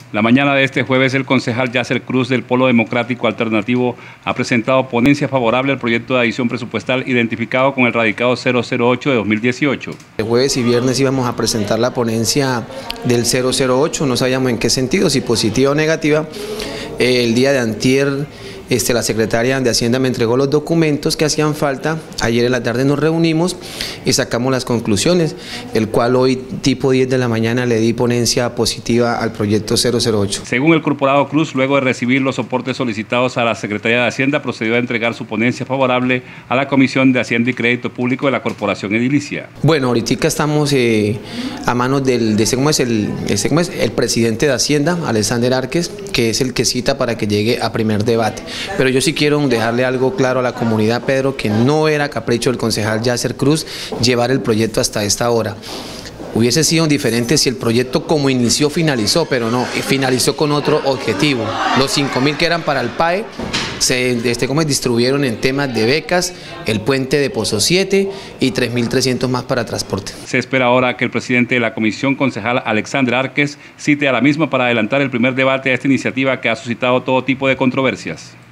La mañana de este jueves, el concejal Yasser Cruz del Polo Democrático Alternativo ha presentado ponencia favorable al proyecto de adición presupuestal identificado con el radicado 008 de 2018. El jueves y viernes íbamos a presentar la ponencia del 008, no sabíamos en qué sentido, si positiva o negativa. El día de antier la secretaria de Hacienda me entregó los documentos que hacían falta. Ayer en la tarde nos reunimos y sacamos las conclusiones, el cual hoy tipo 10 de la mañana le di ponencia positiva al proyecto 008. Según el corporado Cruz, luego de recibir los soportes solicitados a la Secretaría de Hacienda, procedió a entregar su ponencia favorable a la Comisión de Hacienda y Crédito Público de la Corporación Edilicia. Bueno, ahorita estamos a manos del el presidente de Hacienda, Alexander Arques, que es el que cita para que llegue a primer debate. Pero yo sí quiero dejarle algo claro a la comunidad, Pedro, que no era capricho del concejal Yasser Cruz llevar el proyecto hasta esta hora. Hubiese sido diferente si el proyecto como inició finalizó, pero no, finalizó con otro objetivo. Los 5.000 que eran para el PAE se distribuyeron en temas de becas, el puente de Pozo 7 y 3.300 más para transporte. Se espera ahora que el presidente de la comisión, concejal Alexander Arques, cite a la misma para adelantar el primer debate a esta iniciativa que ha suscitado todo tipo de controversias.